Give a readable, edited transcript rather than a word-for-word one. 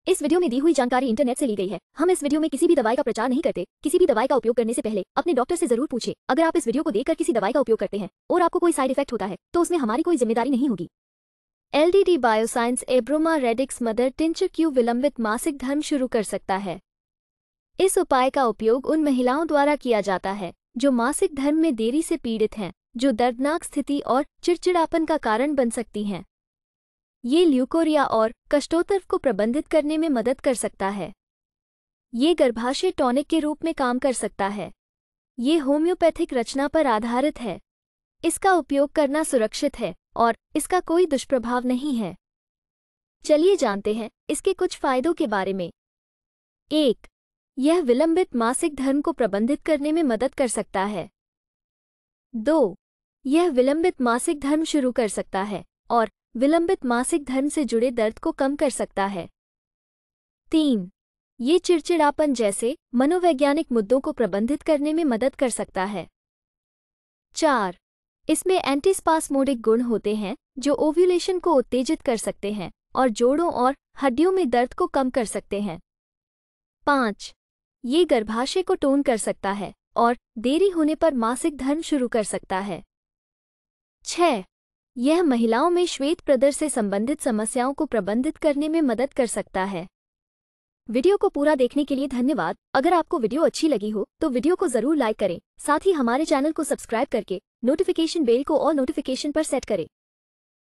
इस वीडियो में दी हुई जानकारी इंटरनेट से ली गई है। हम इस वीडियो में किसी भी दवाई का प्रचार नहीं करते। किसी भी दवाई का उपयोग करने से पहले अपने डॉक्टर से जरूर पूछें। अगर आप इस वीडियो को देखकर किसी दवाई का उपयोग करते हैं और आपको कोई साइड इफेक्ट होता है तो उसमें हमारी कोई जिम्मेदारी नहीं होगी। LDD Bioscience Abroma Radix mother tincture क्यों विलंबित मासिक धर्म शुरू कर सकता है। इस उपाय का उपयोग उन महिलाओं द्वारा किया जाता है जो मासिक धर्म में देरी से पीड़ित हैं, जो दर्दनाक स्थिति और चिड़चिड़ापन का कारण बन सकती हैं। ये ल्यूकोरिया और कष्टोत्तर को प्रबंधित करने में मदद कर सकता है। ये गर्भाशय टॉनिक के रूप में काम कर सकता है। ये होम्योपैथिक रचना पर आधारित है। इसका उपयोग करना सुरक्षित है और इसका कोई दुष्प्रभाव नहीं है। चलिए जानते हैं इसके कुछ फायदों के बारे में। 1. यह विलंबित मासिक धर्म को प्रबंधित करने में मदद कर सकता है। 2. यह विलंबित मासिक धर्म शुरू कर सकता है और विलंबित मासिक धर्म से जुड़े दर्द को कम कर सकता है। 3. ये चिड़चिड़ापन जैसे मनोवैज्ञानिक मुद्दों को प्रबंधित करने में मदद कर सकता है। 4. इसमें एंटीस्पास्मोडिक गुण होते हैं जो ओव्यूलेशन को उत्तेजित कर सकते हैं और जोड़ों और हड्डियों में दर्द को कम कर सकते हैं। 5. ये गर्भाशय को टोन कर सकता है और देरी होने पर मासिक धर्म शुरू कर सकता है। 6. यह महिलाओं में श्वेत प्रदर से संबंधित समस्याओं को प्रबंधित करने में मदद कर सकता है। वीडियो को पूरा देखने के लिए धन्यवाद। अगर आपको वीडियो अच्छी लगी हो तो वीडियो को जरूर लाइक करें। साथ ही हमारे चैनल को सब्सक्राइब करके नोटिफिकेशन बेल को ऑल नोटिफिकेशन पर सेट करें।